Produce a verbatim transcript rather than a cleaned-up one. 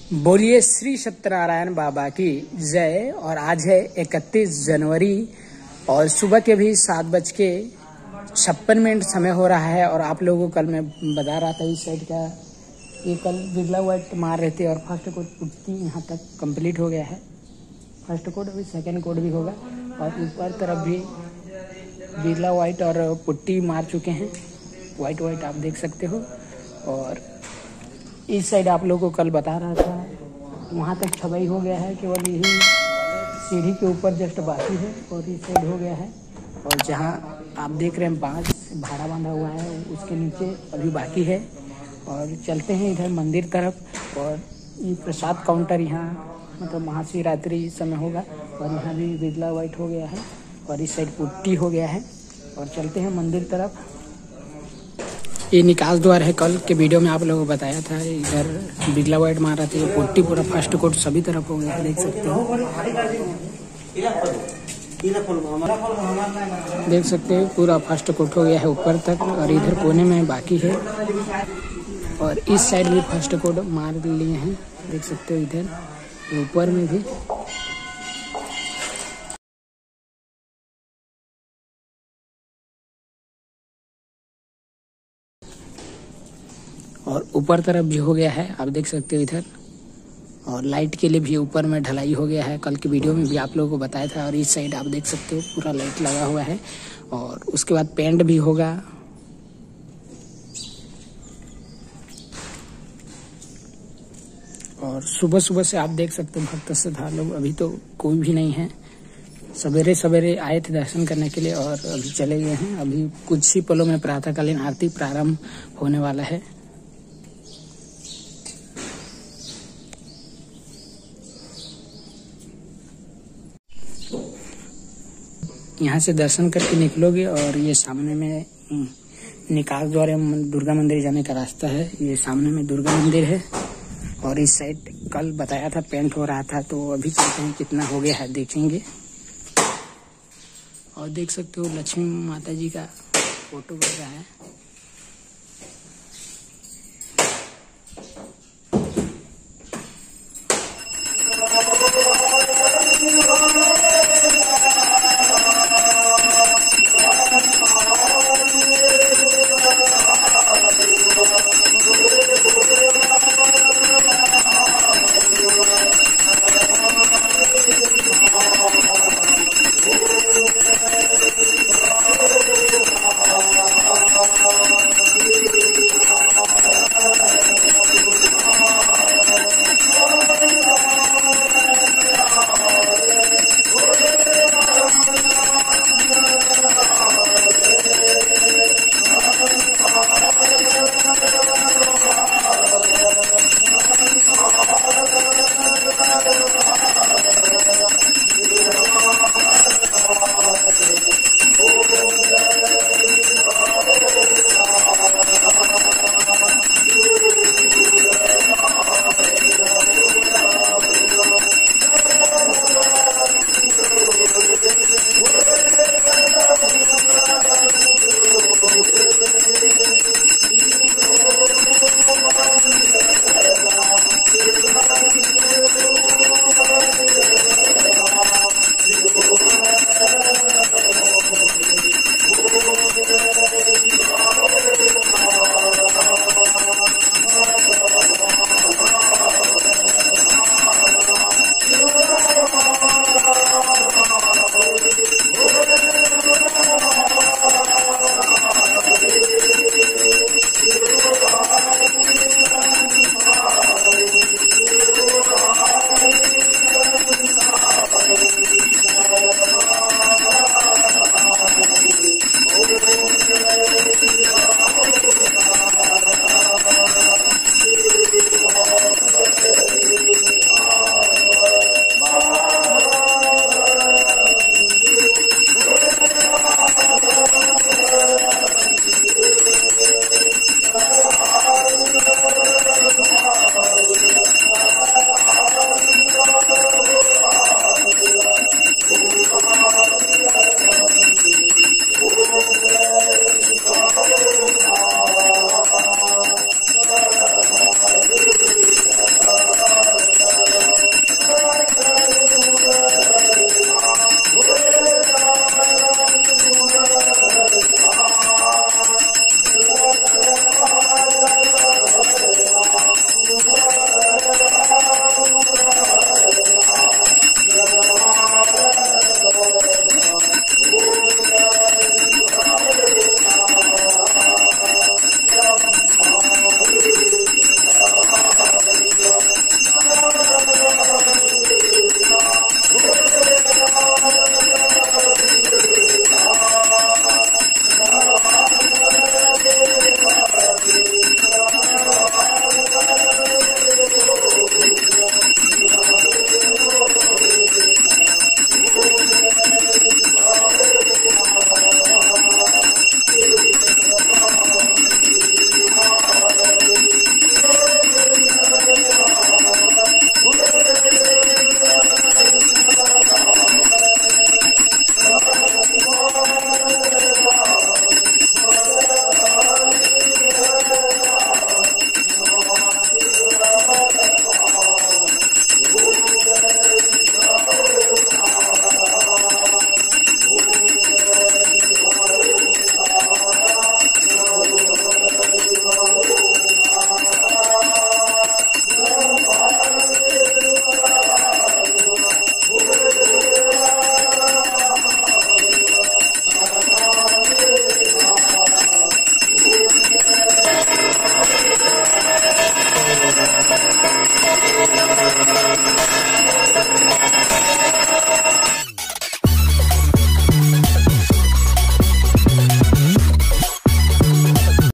बोलिए श्री सत्यनारायण बाबा की जय। और आज है इकतीस जनवरी और सुबह के भी सात बज के छप्पन मिनट समय हो रहा है। और आप लोगों को कल मैं बता रहा था इस साइड का ये कल बिरला व्हाइट मार रहे थे और फर्स्ट कोड पुट्टी यहाँ तक कंप्लीट हो गया है। फर्स्ट कोड अभी सेकंड कोड भी होगा और ऊपर तरफ भी बिरला व्हाइट और पुट्टी मार चुके हैं। वाइट वाइट आप देख सकते हो। और इस साइड आप लोगों को कल बता रहा था वहाँ तक छबाई हो गया है, केवल यही सीढ़ी के ऊपर जस्ट बाकी है और इस साइड हो गया है। और जहाँ आप देख रहे हैं बांस भाड़ा बांधा हुआ है उसके नीचे अभी बाकी है। और चलते हैं इधर मंदिर तरफ। और ये प्रसाद काउंटर यहाँ मतलब महाशिवरात्रि समय होगा और यहाँ भी बिरला व्हाइट हो गया है और इस साइड पुट्टी हो गया है। और चलते हैं मंदिर तरफ। ये निकास द्वार है, कल के वीडियो में आप लोगों को बताया था। इधर बिरला व्हाइट मार रहा था, ये पुट्टी पूरा फर्स्ट कोट सभी तरफ हो गया है, देख सकते हो। देख सकते हो पूरा फर्स्ट कोट हो गया है ऊपर तक और इधर कोने में बाकी है। और इस साइड भी फर्स्ट कोट मार लिए हैं, देख सकते हो इधर ऊपर में भी। और ऊपर तरफ भी हो गया है, आप देख सकते हो इधर। और लाइट के लिए भी ऊपर में ढलाई हो गया है, कल की वीडियो में भी आप लोगों को बताया था। और इस साइड आप देख सकते हो पूरा लाइट लगा हुआ है। और उसके बाद पेंट भी होगा। और सुबह सुबह से आप देख सकते हो भक्त श्रद्धालु लोग अभी तो कोई भी नहीं है। सवेरे सवेरे आए थे दर्शन करने के लिए और अभी चले गए हैं। अभी कुछ ही पलों में प्रातःकालीन आरती प्रारंभ होने वाला है। यहाँ से दर्शन करके निकलोगे और ये सामने में निकास द्वार दुर्गा मंदिर जाने का रास्ता है। ये सामने में दुर्गा मंदिर है और इस साइड कल बताया था पेंट हो रहा था, तो अभी चलते हैं कितना हो गया है देखेंगे। और देख सकते हो लक्ष्मी माता जी का फोटो बन रहा है।